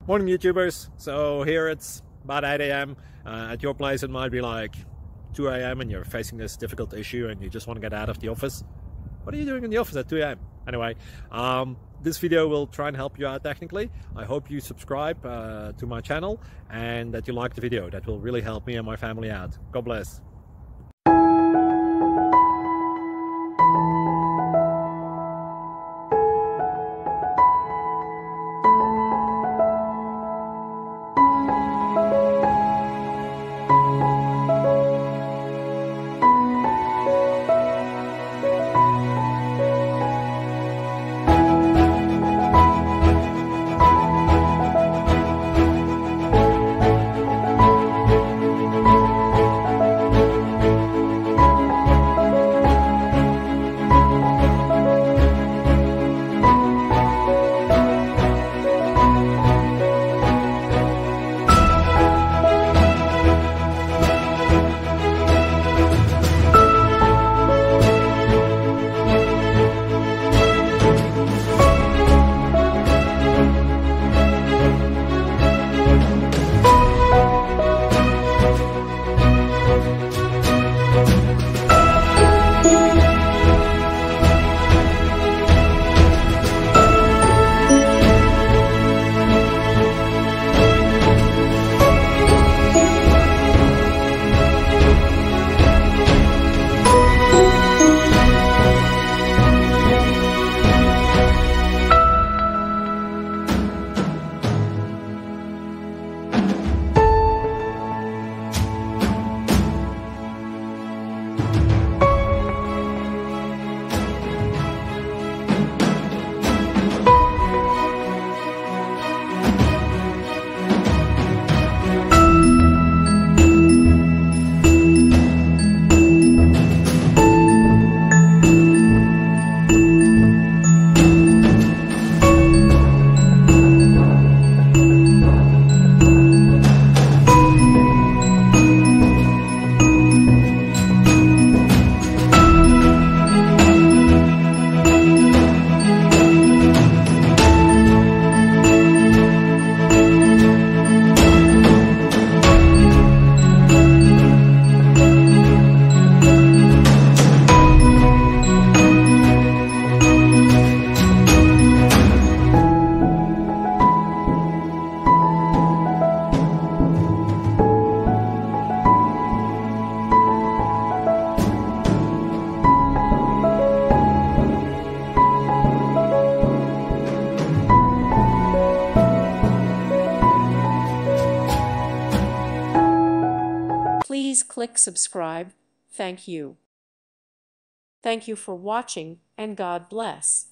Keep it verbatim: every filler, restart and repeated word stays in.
Morning YouTubers. So here it's about eight A M Uh, at your place it might be like two A M and you're facing this difficult issue and you just want to get out of the office. What are you doing in the office at two A M? Anyway, um, this video will try and help you out technically. I hope you subscribe uh, to my channel and that you like the video. That will really help me and my family out. God bless. Please click subscribe. Thank you. Thank you for watching, and God bless.